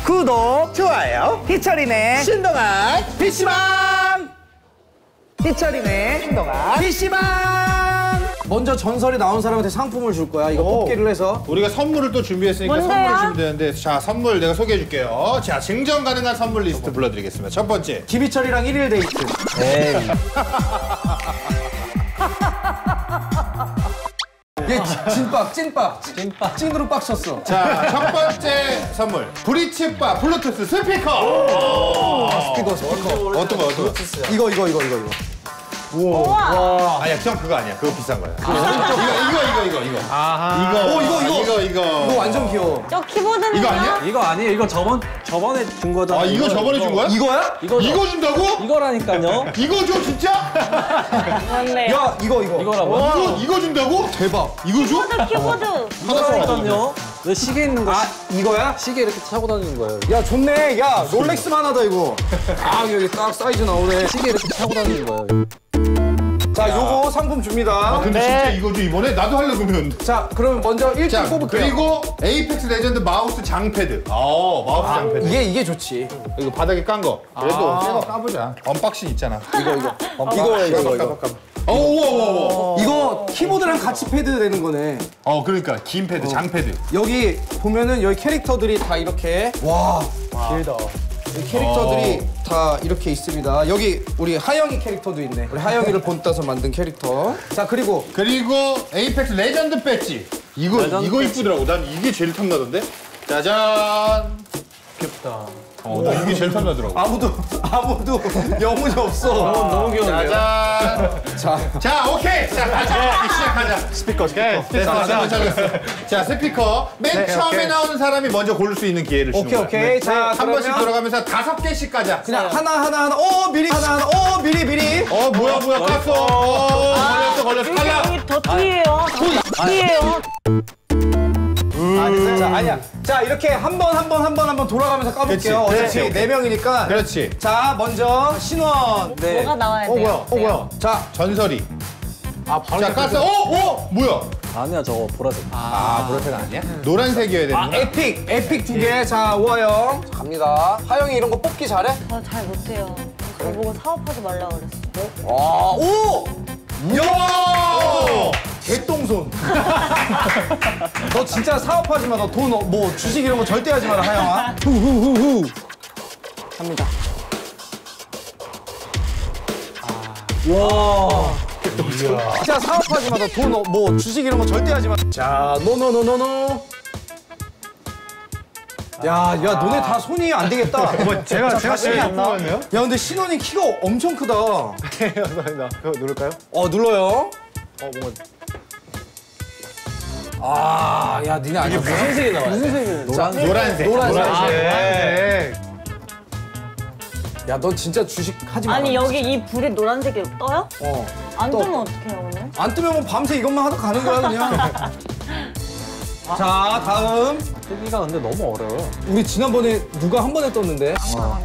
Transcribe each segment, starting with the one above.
구독, 좋아요. 희철이네 신동아 PC방. 희철이네 신동아 PC방. 먼저 전설이 나온 사람한테 상품을 줄 거야. 이거 뽑기를 해서. 우리가 선물을 또 준비했으니까 뭔데요? 선물 주면 되는데, 자, 선물 내가 소개해 줄게요. 자, 증정 가능한 선물 리스트 불러드리겠습니다. 첫 번째. 김희철이랑 1일 데이트. 에이. 얘 찐빵. 찐으로 빡 쳤어. 자, 첫 번째 선물. 브리치바 블루투스 스피커. 스피커. 어떤 거? 이거. 우와. 아니야, 형 그거 아니야. 그거 비싼 거야. 이거. 아하. 이거 완전 귀여워. 저 키보드는요? 이거 아니야? 이거 아니에요. 이거 저번에 준 거잖아. 아, 이거 저번에 준 거야? 이거야? 이거 준다고? 이거라니까요. 이거 줘, 진짜? 맞네요. 야, 이거. 이거라고? 이거 준다고? 대박. 이거 줘? 키보드. 이거라니까요. 왜 시계 있는 거? 아, 이거야? 시계 이렇게 차고 다니는 거예요. 야, 좋네. 야, 롤렉스만 하다, 이거. 아, 여기 딱 사이즈 나오네. 시계 이렇게 차고 다니는 거예요. 자, 요거 상품 줍니다. 근데 진짜 이거 줘, 이번에? 나도 하려고 그러면. 자, 그러면 먼저 1등 자, 뽑을게요. 그리고 에이펙스 레전드 마우스 장패드. 마우스 장패드. 이게 좋지. 이거 바닥에 깐 거. 그래도 새거 까보자. 언박싱 있잖아. 이거. 우와. 이거 키보드랑 같이 패드 되는 거네. 그러니까 긴 패드, 장패드. 여기 보면은 여기 캐릭터들이 다 이렇게. 와, 길다. 이 캐릭터들이 다 이렇게 있습니다. 여기 우리 하영이 캐릭터도 있네. 우리 하영이를 본따서 만든 캐릭터. 자, 그리고 에이펙스 레전드 배지. 이거 이쁘더라고. 난 이게 제일 탐나던데. 짜잔. 귀엽다. 나 이게 제일 탐나더라고. 아무도 영혼이 없어. 너무 귀여운데요? 짜잔. 자, 오케이. 자, 가자. 시작하자. 스피커. 자, 스피커. 맨 처음에 나오는 사람이 먼저 고를 수 있는 기회를 주는 거야. 오케이. 자, 한 번씩 그러면 돌아가면서 5개씩 가자. 그냥 하나. 미리. 미리. 뭐야, 깠어. 걸렸어. 탈락. 여기 더 뒤에요. 자, 아니야. 자, 이렇게 한 번 돌아가면서 까볼게요. 그렇지. 어차피 4명이니까. 그렇지. 자, 먼저 신원. 네. 뭐가 나와야 돼요? 뭐야? 자, 전설이. 자, 깠어. 뭐야? 아니야, 저거 보라색. 보라색 아니야? 노란색이어야 되는구나. 에픽 2개. 자, 우아영. 자, 갑니다. 하영이 이런 거 뽑기 잘해? 저 잘 못해요. 저보고 사업하지 말라 그랬어. 오! 야! 개똥손. 너 진짜 사업하지 마. 너 돈 주식 이런 거 절대 하지 마라, 하영아. 후후후후. 갑니다. 와. 진짜 사업하지 마. 너 돈 주식 이런 거 절대 하지 마. 자, 노. 야, 너네 다 손이 안 되겠다. 제가 나왔네요. 야, 근데 신원이 키가 엄청 크다. 감사합니다. 그거 누를까요? 눌러요. 야, 니네 아니야. 무슨 색이 나와요? 무슨 색이? 노란색. 야, 너 진짜 주식 하지 마. 아니 여기 이 불이 노란색으로 떠요? 안 떠. 뜨면 어떡해요 오늘? 안 뜨면 밤새 이것만 하다 가는 거야, 그냥. 자, 다음. 뜨기가 근데 너무 어려워. 우리 지난번에 누가 한 번에 떴는데?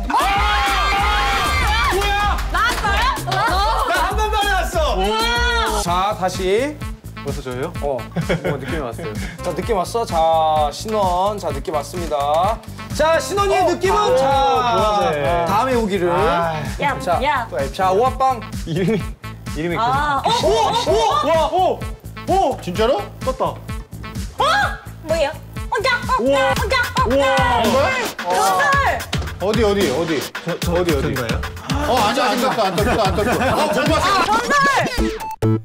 나왔어요? 나 한 번 만에 왔어! 자, 다시. 벌써 저예요? 느낌이 왔어요. 자, 느낌 왔어? 자, 신원. 자, 느낌 왔습니다. 자, 신원이의 느낌은? 자, 다음에 오기를. 야. 자, 오합방. 이름이 아, 진짜로? 떴다. 뭐예요? 우와. 전설! 어디? 어디요? 아니야, 안 떴어. 전설!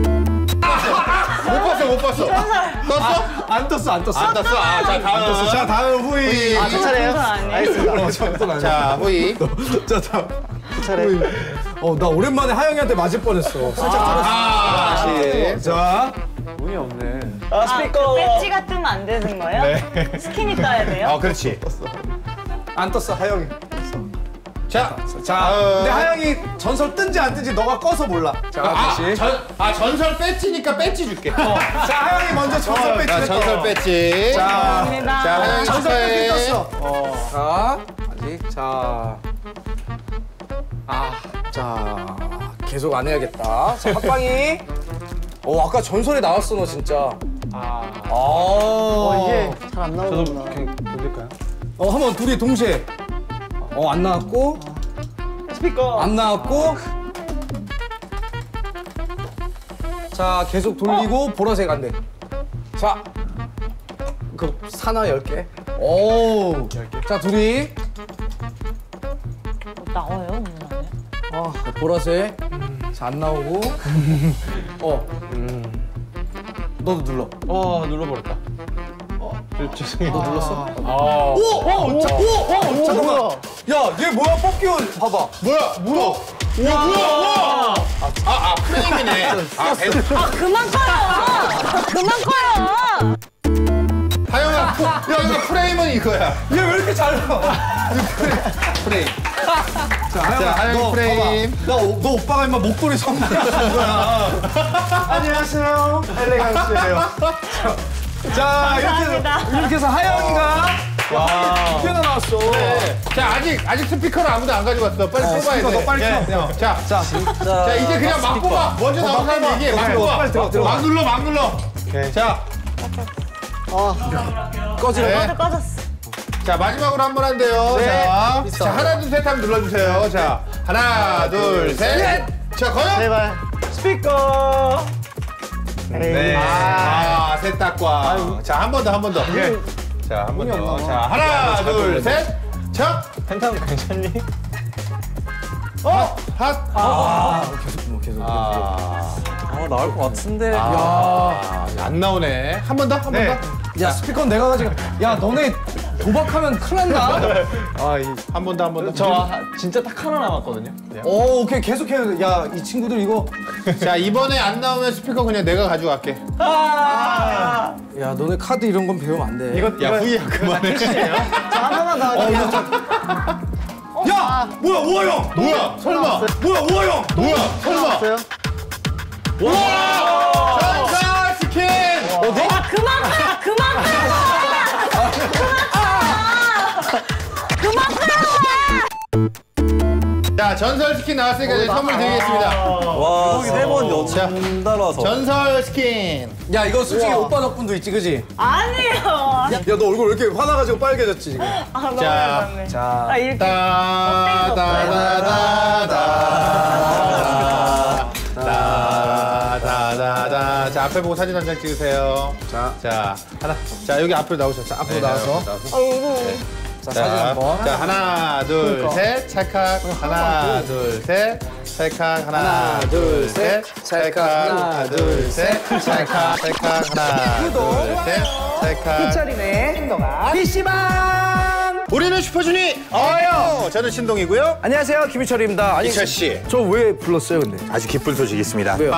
못 봤어. 떴어? 안 떴어. 자, 다음 후이. 제 차례예요? 전설 아니에요? 자, 후이. 자, 다음. 차례. 나 오랜만에 하영이한테 맞을 뻔했어. 살짝 들었어. 자. 운이 없네. 스피커. 배지가 뜨면 안 되는 거예요? 네. 스킨이 떠야 돼요? 그렇지. 안 떴어, 하영이. 자, 근데 하영이 전설 뜬지 안 뜬지 너가 꺼서 몰라. 자, 다시. 전설 배지니까 배지 줄게. 자, 하영이 먼저 전설 배지 냈다. 전설 배지. 자, 감사합니다. 자, 하영이 전설 배지 축하해. 떴어. 자, 아직. 자, 계속 안 해야겠다. 자, 합방이. 아까 전설에 나왔어, 너 진짜. 이게 잘 안 나오는구나. 저도 그냥 돌릴까요? 한번 둘이 동시에. 안 나왔고. 스피커. 안 나왔고. 자, 계속 돌리고 보라색 안 돼. 자. 그 사나 10개. 오. 10개. 자, 둘이. 나와요? 문 안에? 보라색. 자, 안 나오고. 너도 눌러. 눌러버렸다. 죄송해요. 너 눌렀어? 오! 잠깐만. 야, 얘 뭐야? 뽑기원 봐봐. 뭐야? 프레임이네. 그만 꺼요! 그만 꺼요! 하영아, 이거 프레임은 이거야. 얘 왜 이렇게 잘 나와? 프레임. 자, 하영이 너 프레임. 봐봐. 너 오빠가 임마 목도리 선물해준 거야. 안녕하세요. 엘레강스예요. 자, 이렇게 해서 하영이가 와, 2개나 나왔어. 자, 아직 스피커를 아무도 안 가지고 왔어. 빨리 뽑아야 스피커 돼. 너 빨리 켜. 자, 이제 그냥 막 뽑아. 먼저 나온 사람 얘기해. 막 뽑아. 빨리 들어가. 막 눌러. 자, 꺼지라. 네. 꺼졌어. 자, 마지막으로 한 번 한대요. 네. 자, 하나, 둘, 셋 하면 눌러주세요. 자, 하나, 둘, 셋. 자, 과연? 제발. 스피커. 네. 세탁과. 자, 한 번 더. 자, 한 번 더. 자, 하나, 둘, 셋. 자, 펜타곤 괜찮니? 핫. 계속. 나올 것 같은데. 안 나오네. 한 번 더. 야, 스피커는 내가 가지고. 야, 너네 도박하면 큰일 난다. 한 번 더. 저 진짜 딱 하나 남았거든요. 오케이. 계속 해야 돼. 야, 이 친구들 이거. 자, 이번에 안 나오면 스피커 그냥 내가 가져갈게. 야, 너네 카드 이런 건 배우면 안 돼. 야, 후이야, 그만해. 자, 하나만 더. 야! 뭐야, 우아형! 뭐야? 설마? 뭐야, 우아형! 뭐야? 설마? 와! 전사 스킨! 그만 꺼요! 그만 자, 전설 스킨 나왔으니까 이제 선물 드리겠습니다. 와, 3번 연달아서. 전설 스킨. 야, 이거 솔직히 오빠 덕분도 있지, 그지? 아니에요. 야, 너 얼굴 왜 이렇게 화나가지고 빨개졌지, 지금? 너무 자, 열받네. 자. 이렇게. 다다다다다. 자, 앞에 보고 사진 한 장 찍으세요. 자, 하나. 자, 여기 앞으로 나오셨어. 앞으로 나와서. 자, 사진 한 번. 자, 하나, 둘, 셋, 찰칵. 하나, 둘, 셋, 찰칵. 하나, 둘, 셋, 찰칵. 하나, 둘, 셋, 찰칵. 찰칵. 하나, 둘, 셋, 찰칵. 희철이네, 신동아. PC방! 우리는 슈퍼주니 어요. 저는 신동이고요. 안녕하세요, 김희철입니다. 아니, 희철 씨. 저 왜 불렀어요, 근데? 아주 기쁜 소식이 있습니다. 왜요?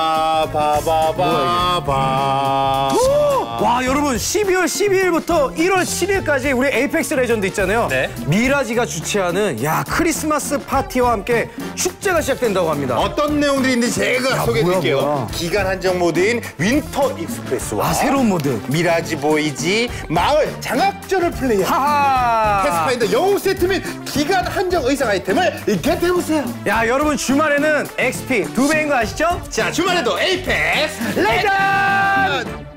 바바바바바. 와, 여러분, 12월 12일부터 1월 7일까지 우리 에이펙스 레전드 있잖아요. 네. 미라지가 주최하는 크리스마스 파티와 함께 축제가 시작된다고 합니다. 어떤 내용들이 있는지 제가 소개해드릴게요. 뭐야. 기간 한정 모드인 윈터 익스프레스와 새로운 모드. 미라지 보이지 마을 장학전을 플레이한 하하. 패스파인더 영웅 세트 및 기간 한정 의상 아이템을 겟해보세요. 야, 여러분, 주말에는 XP 2배인 거 아시죠? 자, 주말에도 에이펙스 레전드!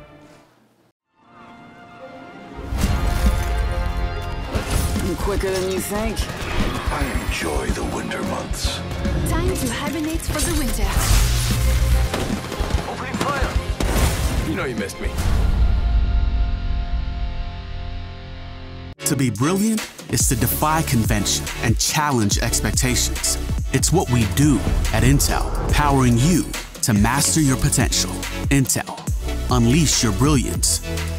Quicker than you think. I enjoy the winter months. Time to hibernate for the winter. Opening fire! You know you missed me. To be brilliant is to defy convention and challenge expectations. It's what we do at Intel, powering you to master your potential. Intel, unleash your brilliance.